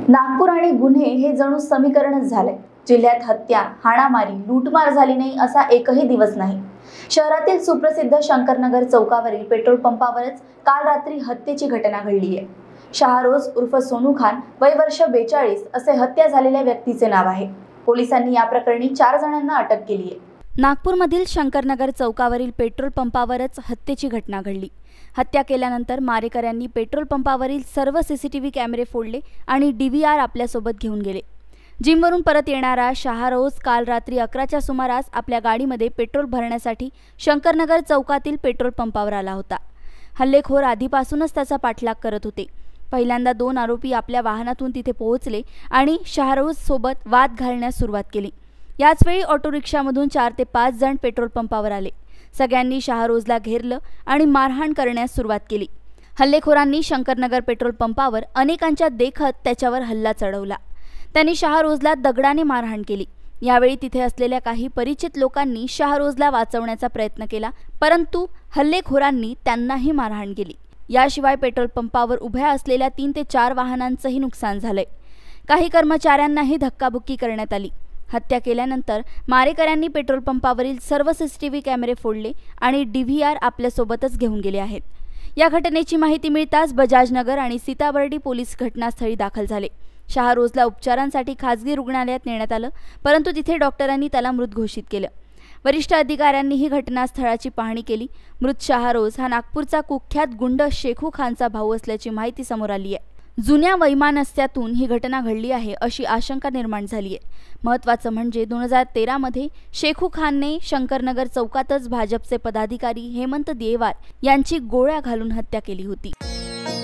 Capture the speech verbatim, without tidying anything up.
नागपूर आणि गुन्हे हे जणू समीकरणच झाले। जिल्ह्यात हत्या, हाणामारी, लूटमार झाली नाही असा एकही दिवस नाही। शहरातील सुप्रसिद्ध शंकरनगर चौकावरील पेट्रोल पंपावरच काल रात्री हत्येची घटना घडली आहे। शाहरोज उर्फ सोनू खान, वय वर्ष बेचाळीस असे हत्या झालेल्या व्यक्तीचे नाव आहे। पोलिसांनी या प्रकरणी चार जणांना अटक केली आहे। नागपूरमधील शंकरनगर चौकावरील पेट्रोल पंपावरच हत्येची घटना घडली। हत्या केल्यानंतर मारेकऱ्यांनी पेट्रोल पंपावरील सर्व सीसीटीव्ही कॅमेरे फोडले आणि डीव्हीआर आपल्यासोबत घेऊन गेले। जिमवरून परत येणारा शाहरोज काल रात्री अकराच्या सुमारास आपल्या गाडीमध्ये पेट्रोल भरण्यासाठी शंकरनगर चौकातील पेट्रोल पंपावर आला होता। हल्लेखोर आधीपासूनच त्याचा पाठलाग करत होते। पहिल्यांदा दोन आरोपी आपल्या वाहनातून तिथे पोहोचले आणि शाहरोज सोबत वाद घालण्यास सुरुवात केली। याचवेळी ऑटो रिक्षामधून चार ते पाच जण पेट्रोल पंपावर आले। सगळ्यांनी शाहरोजला घेरलं आणि मारहाण करण्यास सुरुवात केली। हल्लेखोरांनी शंकरनगर पेट्रोल पंपावर अनेकांच्या देखत त्याच्यावर हल्ला चढवला। त्यांनी शाहरोजला दगडाने मारहाण केली। यावेळी तिथे असलेल्या काही परिचित लोकांनी शाहरोजला वाचवण्याचा प्रयत्न केला, परंतु हल्लेखोरांनी त्यांनाही मारहाण केली। याशिवाय पेट्रोल पंपावर उभ्या असलेल्या तीन ते चार वाहनांचंही नुकसान झालंय। काही कर्मचाऱ्यांनाही धक्काबुक्की करण्यात आली। हत्या केल्यानंतर मारेकऱ्यांनी पेट्रोल पंपावरील सर्व सीसीटीव्ही कॅमेरे फोडले आणि डीव्हीआर आपल्यासोबतच घेऊन गेले आहेत। या घटनेची माहिती मिळताच बजाजनगर आणि सीताबर्डी पोलीस घटनास्थळी दाखल झाले। शाहरोजला उपचारांसाठी खासगी रुग्णालयात नेण्यात आलं, परंतु तिथे डॉक्टरांनी त्याला मृत घोषित केलं। वरिष्ठ अधिकाऱ्यांनीही घटनास्थळाची पाहणी केली। मृत शाहरोज हा नागपूरचा कुख्यात गुंड शेखू खानचा भाऊ असल्याची माहिती समोर आली आहे। जुन्या वैमनस्यातून ही घटना घडली आहे अशी आशंका निर्माण झाली आहे। महत्त्वाचं म्हणजे दोन हजार तेरा मध्ये शेखू खानने शंकरनगर चौकातच भाजपचे पदाधिकारी हेमंत देवार यांची गोळ्या घालून हत्या केली होती।